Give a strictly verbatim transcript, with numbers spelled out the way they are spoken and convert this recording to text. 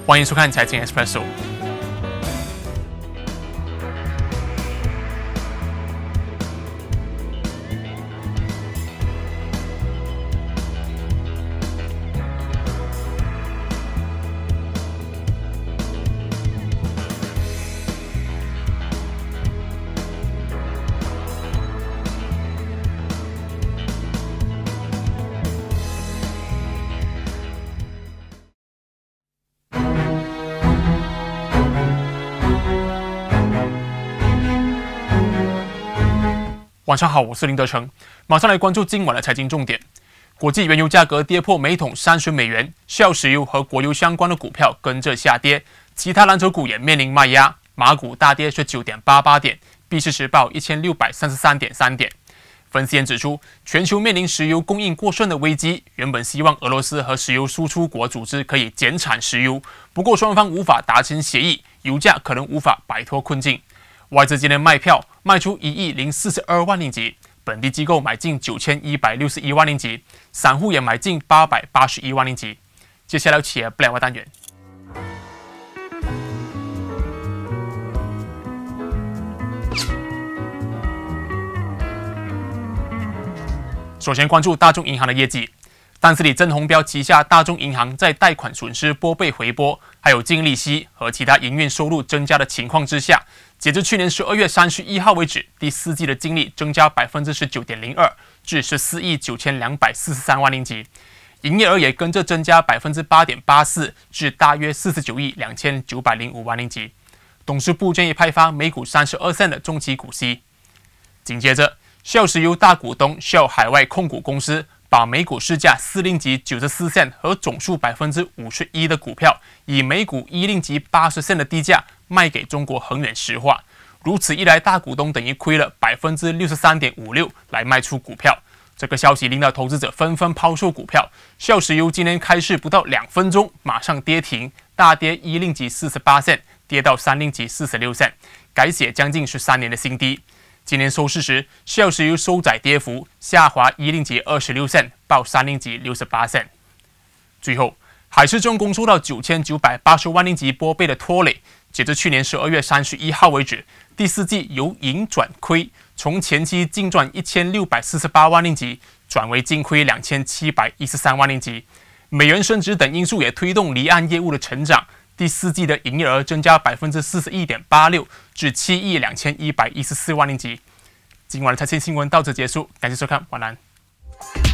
欢迎收看财经 Espresso。晚上好，我是林德成，马上来关注今晚的财经重点。国际原油价格跌破每桶三十美元，Shell石油和国油相关的股票跟着下跌，其他蓝筹股也面临卖压，马股大跌十九点八八点，必市时报一千六百三十三点三点。分析员指出，全球面临石油供应过剩的危机，原本希望俄罗斯和石油输出国组织可以减产石油，不过双方无法达成协议，油价可能无法摆脱困境。外资今天卖票卖出一亿零四十二万令吉，本地机构买进九千一百六十一万令吉，散户也买进八百八十一万令吉。接下来企业不两万单元。首先关注大众银行的业绩。单子里曾宏标旗下大众银行在贷款损失拨备回拨，还有净利息和其他营运收入增加的情况之下，截至去年十二月三十一号为止，第四季的净利增加 百分之十九点零二 至十四亿九千两百四十三万令吉，营业额也跟着增加 百分之八点八四 至大约四十九亿两千九百零五万令吉。董事部建议派发每股三十二仙的中期股息。紧接着 Shell 石油大股东 Shell 海外控股公司把每股市价四令吉九十四仙和总数 百分之五十一 的股票，以每股一令吉八十仙的低价卖给中国恒远石化。如此一来，大股东等于亏了 百分之六十三点五六 来卖出股票。这个消息令到投资者纷纷抛售股票。Shell 石油今天开市不到两分钟，马上跌停，大跌一令吉四十八仙，跌到三令吉四十六仙，改写将近十三年的新低。今年收市时 ，Shell 石油收窄跌幅，下滑一令吉二十六仙，报三令吉六十八仙。最后，海事重工受到九千九百八十万令吉拨备的拖累，截至去年十二月三十一号为止，第四季由盈转亏，从前期净赚一千六百四十八万令吉，转为净亏两千七百一十三万令吉。美元升值等因素也推动离岸业务的成长。第四季的营业额增加 百分之四十一点八六 至七亿两千一百一十四万令吉。今晚的财经新闻到此结束，感谢收看，晚安。